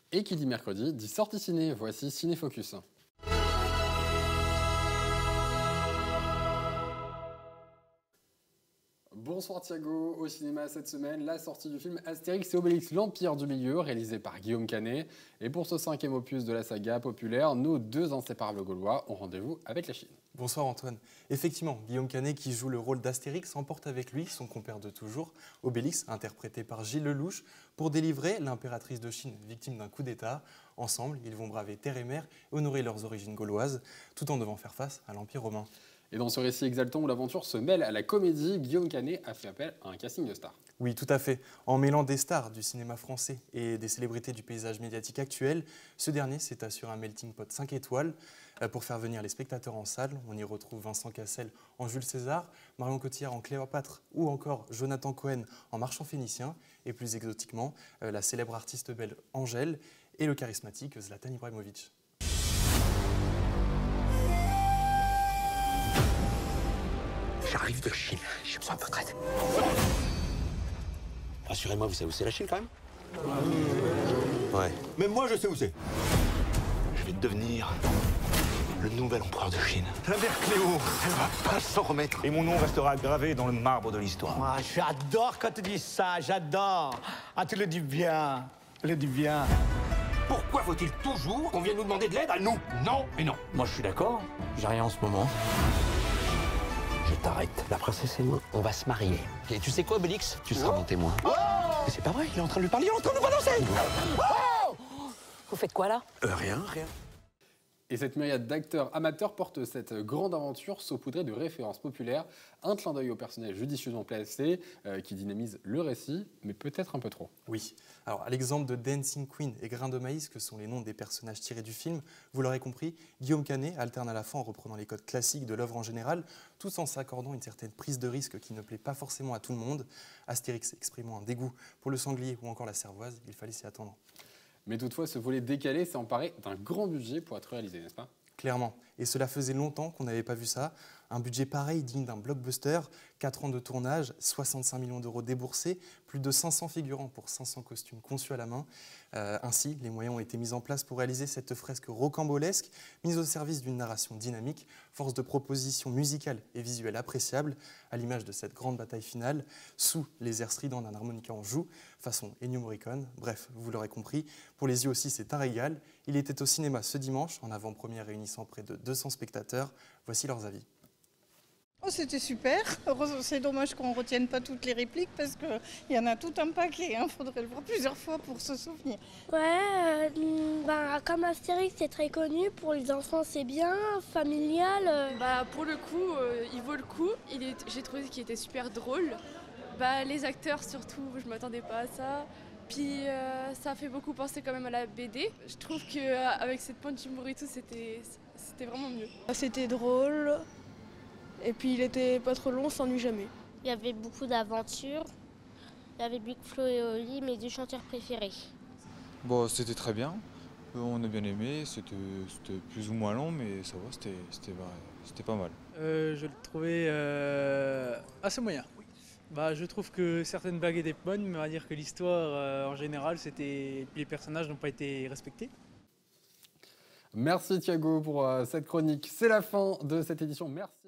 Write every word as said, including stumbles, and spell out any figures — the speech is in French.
Et qui dit mercredi dit sortie ciné. Voici Cinéfocus. Bonsoir Thiago, au cinéma cette semaine, la sortie du film Astérix et Obélix, l'Empire du Milieu, réalisé par Guillaume Canet. Et pour ce cinquième opus de la saga populaire, nos deux inséparables Gaulois ont rendez-vous avec la Chine. Bonsoir Antoine. Effectivement, Guillaume Canet, qui joue le rôle d'Astérix, emporte avec lui son compère de toujours, Obélix, interprété par Gilles Lelouch, pour délivrer l'impératrice de Chine, victime d'un coup d'État. Ensemble, ils vont braver terre et mer et honorer leurs origines gauloises, tout en devant faire face à l'Empire romain. Et dans ce récit exaltant où l'aventure se mêle à la comédie, Guillaume Canet a fait appel à un casting de stars. Oui, tout à fait. En mêlant des stars du cinéma français et des célébrités du paysage médiatique actuel, ce dernier s'est assuré un melting pot cinq étoiles pour faire venir les spectateurs en salle. On y retrouve Vincent Cassel en Jules César, Marion Cotillard en Cléopâtre ou encore Jonathan Cohen en Marchand phénicien et plus exotiquement, la célèbre artiste belge Angèle et le charismatique Zlatan Ibrahimovic. J'arrive de Chine, j'ai besoin de votre aide. Rassurez-moi, vous savez où c'est la Chine quand même? Ouais. Même moi, je sais où c'est. Je vais devenir le nouvel empereur de Chine. La mère Cléo, elle va pas s'en remettre. Et mon nom restera gravé dans le marbre de l'histoire. Ah, j'adore quand tu dis ça, j'adore. Ah, tu le dis bien, tu le dis bien. Pourquoi faut-il toujours qu'on vienne nous demander de l'aide à nous? Non et non. Moi, je suis d'accord. J'ai rien en ce moment. Je t'arrête. La princesse et moi, on va se marier. Et tu sais quoi, Obélix? Tu seras mon témoin. Oh, mais c'est pas vrai, il est en train de lui parler, il est en train de nous balancer. Oh, vous faites quoi là? euh, Rien, rien. Et cette myriade d'acteurs amateurs porte cette grande aventure saupoudrée de références populaires, un clin d'œil au personnage judicieusement placé euh, qui dynamise le récit, mais peut-être un peu trop. Oui. Alors, à l'exemple de Dancing Queen et Grain de Maïs, que sont les noms des personnages tirés du film, vous l'aurez compris, Guillaume Canet alterne à la fois en reprenant les codes classiques de l'œuvre en général, tout en s'accordant une certaine prise de risque qui ne plaît pas forcément à tout le monde. Astérix exprimant un dégoût pour le sanglier ou encore la cervoise, il fallait s'y attendre. Mais toutefois, ce volet décalé s'est emparé d'un grand budget pour être réalisé, n'est-ce pas? Clairement. Et cela faisait longtemps qu'on n'avait pas vu ça. Un budget pareil, digne d'un blockbuster, quatre ans de tournage, soixante-cinq millions d'euros déboursés, plus de cinq cents figurants pour cinq cents costumes conçus à la main. Euh, ainsi, les moyens ont été mis en place pour réaliser cette fresque rocambolesque, mise au service d'une narration dynamique, force de proposition musicale et visuelle appréciable, à l'image de cette grande bataille finale, sous les airs stridents d'un harmonica en joue, façon Ennio Morricone. Bref, vous l'aurez compris, pour les yeux aussi, c'est un régal. Il était au cinéma ce dimanche, en avant-première réunissant près de deux cents spectateurs. Voici leurs avis. Oh, c'était super. C'est dommage qu'on ne retienne pas toutes les répliques parce qu'il y en a tout un paquet. Il hein. faudrait le voir plusieurs fois pour se souvenir. Ouais, euh, bah, comme Astérix, c'est très connu. Pour les enfants, c'est bien. Familial. Euh... Bah, pour le coup, euh, il vaut le coup. Il est... J'ai trouvé qu'il était super drôle. Bah, les acteurs, surtout, je ne m'attendais pas à ça. Puis euh, ça fait beaucoup penser quand même à la B D. Je trouve qu'avec cette pointe d'humour et tout, c'était vraiment mieux. C'était drôle. Et puis il était pas trop long, on s'ennuie jamais. Il y avait beaucoup d'aventures. Il y avait Big Flo et Oli, mes deux chanteurs préférés. Bon, c'était très bien. On a bien aimé. C'était plus ou moins long, mais ça va, c'était pas mal. Euh, je le trouvais euh, assez moyen. Bah, je trouve que certaines blagues étaient bonnes, mais on va dire que l'histoire euh, en général, c'était les personnages n'ont pas été respectés. Merci Thiago pour euh, cette chronique. C'est la fin de cette édition. Merci.